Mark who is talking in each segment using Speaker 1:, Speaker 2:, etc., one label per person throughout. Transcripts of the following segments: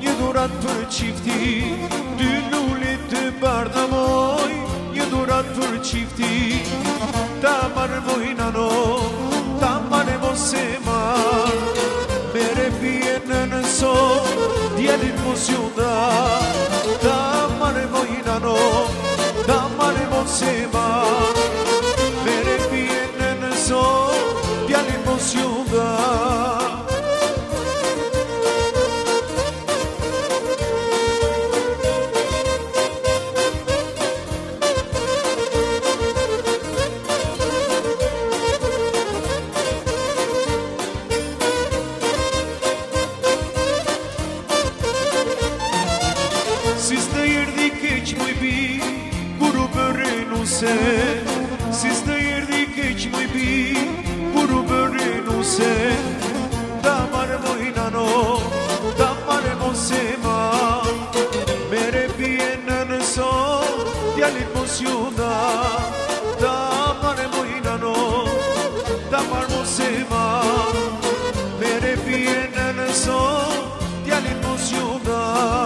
Speaker 1: një durat për qifti, dy lullit të bardha moj, një durat për qifti, ta marë moj nano, ta marë mos e marë, mere pije në nëso, djelit mos ju da, ta marë moj nano, ta marë mos e marë, mere pije në nëso, djelit mos ju da. Si s'të jërdi keq moj bi, kur u bërë nuse, si s'të jërdi keq moj bi, kur u bërë nuse, da marë moj nano, da marë mos e ma, mere pije në nëso, djallit mos ju da marë moj nano, da marë mos e ma, mere pije në nëso, djallit mos ju da.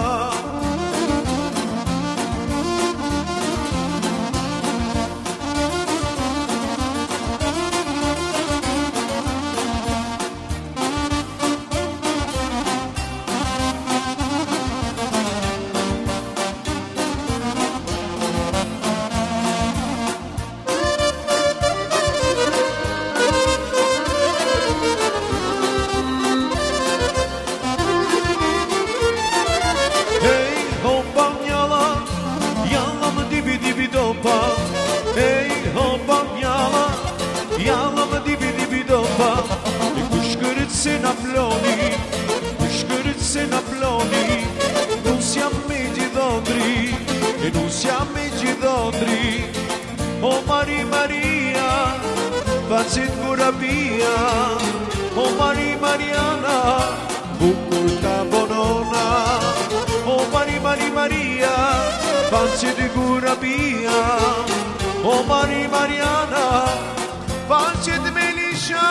Speaker 1: Se na ploni, shkërët se na ploni, nus jam me gjithondri, e nus jam me gjithondri. O Mari Maria, facet kurabia, o Mari Mariana, bukur ta bonona. O Mari Maria, facet kurabia, o Mari Mariana, facet melisha.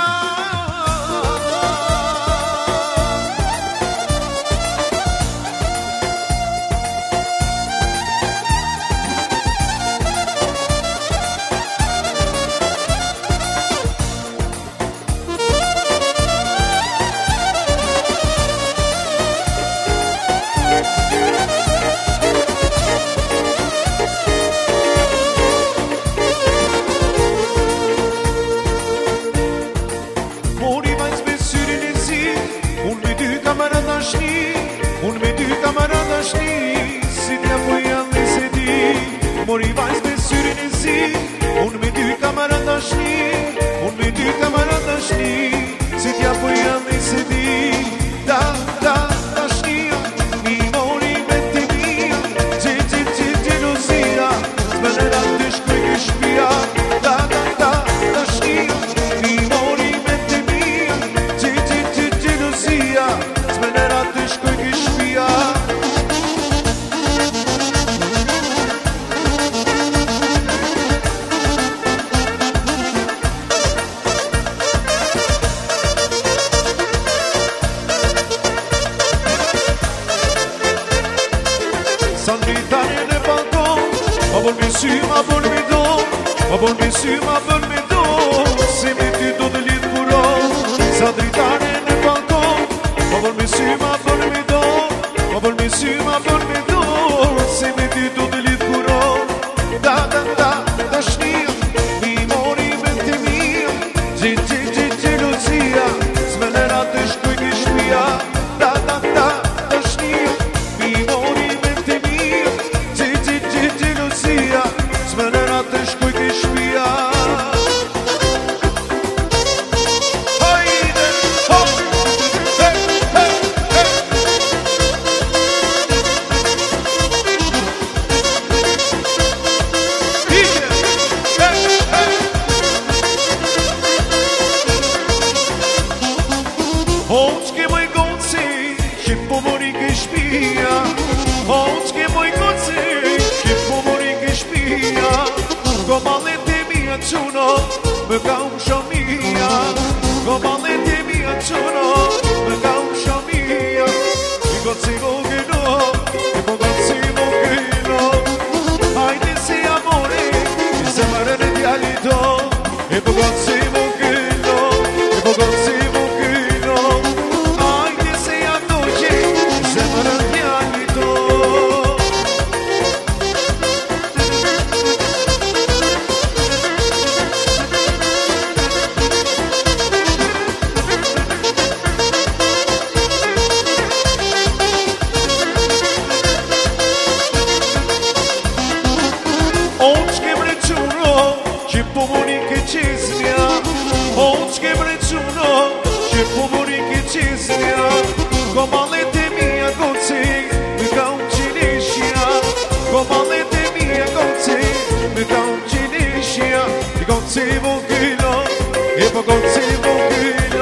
Speaker 1: Unë me dy kamarada shni, si t'ja po janë dhe se di, mori vajz me syrin e zi. Unë me dy kamarada shni, unë me dy kamarada shni, si t'ja po janë dhe se di. Da shnia, mi mori me të mija, gjeluzia, zmenera të shkoj ke shpia. Da shnia, mi mori me të mija, gjeluzia, zmenera të shkoj ke shpia. Sa ndritare në balkon, ma bon me sy, ma bon me do, ma bon me sy, ma bon me do, se me ty do të lidh kuron. Sa ndritare në balkon, ma bon me sy, ma bon me do, ma bon me sy, ma bon me do, se me ty do të lidh kuron. Da shnia, mi mori me të mija, gjeluzia, zmenera të shkuj ke shpia. Da shnia, mi mori me të mija, gjeluzia, zmenera të shkuj ke shpia. Hoćke moj goci, që po mori ke shpia. Hoćke moj goci, që po mori ke shpia. Ko malet e mija quno, më ka shamia. Ko malet e mija quno, më ka shamia. I goci voge pagozzi vogila, e pagozzi vogila.